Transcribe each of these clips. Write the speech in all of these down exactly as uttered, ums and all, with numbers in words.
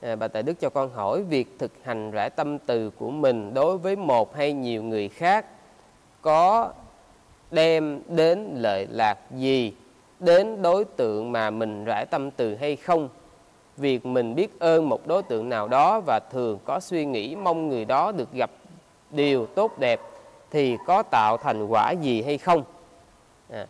À, bà Tại Đức cho con hỏi, việc thực hành rải tâm từ của mình đối với một hay nhiều người khác có đem đến lợi lạc gì đến đối tượng mà mình rải tâm từ hay không? Việc mình biết ơn một đối tượng nào đó và thường có suy nghĩ mong người đó được gặp điều tốt đẹp thì có tạo thành quả gì hay không? À.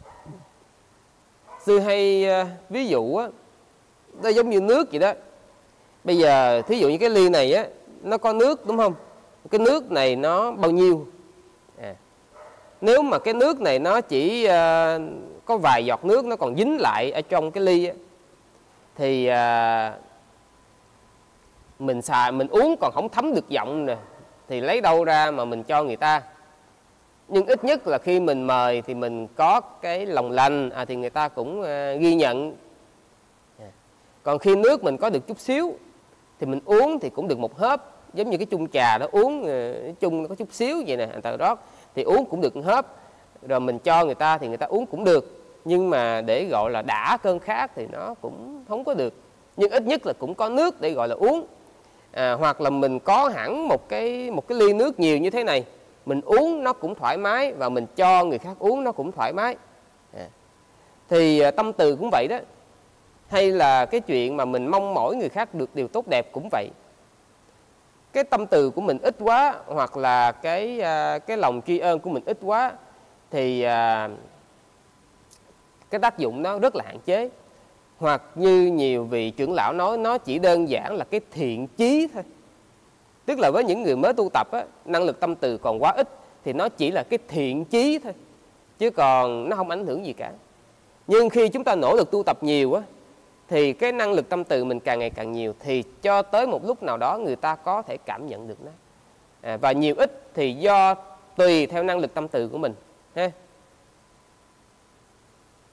Sư hay uh, ví dụ á, nó giống như nước vậy đó. Bây giờ thí dụ như cái ly này á, nó có nước đúng không? Cái nước này nó bao nhiêu? À. Nếu mà cái nước này nó chỉ uh, có vài giọt nước nó còn dính lại ở trong cái ly á, thì uh, mình xài mình uống còn không thấm được giọng nè, thì lấy đâu ra mà mình cho người ta? Nhưng ít nhất là khi mình mời thì mình có cái lòng lành, à, thì người ta cũng uh, ghi nhận. À. Còn khi nước mình có được chút xíu thì mình uống thì cũng được một hớp, giống như cái chung trà đó uống uh, chung nó có chút xíu vậy nè, anh ta rót thì uống cũng được một hớp, rồi mình cho người ta thì người ta uống cũng được. Nhưng mà để gọi là đã cơn khát thì nó cũng không có được. Nhưng ít nhất là cũng có nước để gọi là uống. À, hoặc là mình có hẳn một cái một cái ly nước nhiều như thế này, mình uống nó cũng thoải mái và mình cho người khác uống nó cũng thoải mái. À. Thì à, tâm từ cũng vậy đó. Hay là cái chuyện mà mình mong mỏi người khác được điều tốt đẹp cũng vậy. Cái tâm từ của mình ít quá, hoặc là cái à, cái lòng tri ân của mình ít quá, thì à, cái tác dụng nó rất là hạn chế. Hoặc như nhiều vị trưởng lão nói, nó chỉ đơn giản là cái thiện chí thôi. Tức là với những người mới tu tập á, năng lực tâm từ còn quá ít, thì nó chỉ là cái thiện chí thôi, chứ còn nó không ảnh hưởng gì cả. Nhưng khi chúng ta nỗ lực tu tập nhiều á, thì cái năng lực tâm từ mình càng ngày càng nhiều, thì cho tới một lúc nào đó người ta có thể cảm nhận được nó. À, và nhiều ít thì do tùy theo năng lực tâm từ của mình ha.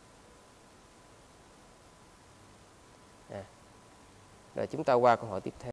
À. Rồi chúng ta qua câu hỏi tiếp theo.